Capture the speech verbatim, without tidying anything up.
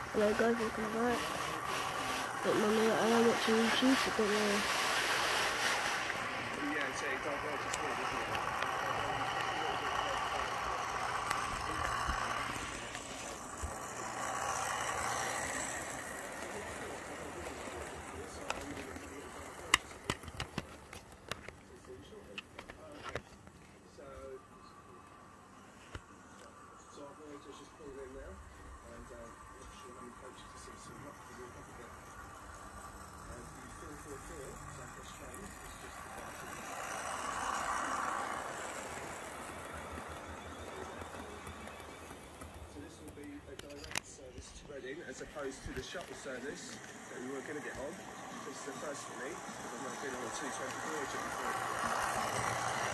Hello guys, welcome back. But mummy, I am watching YouTube, but don't worry. Yeah, so it diverges here, doesn't it? So our voyager's just pulled in now, and uh, I'm sure I'm coached to see some luck to walk up a bit. And the four four four, South West Train, is just departing. So this will be a direct service to Reading, as opposed to the shuttle service that we were going to get on. This is the first for me, because I've not been on a two twenty Voyager before.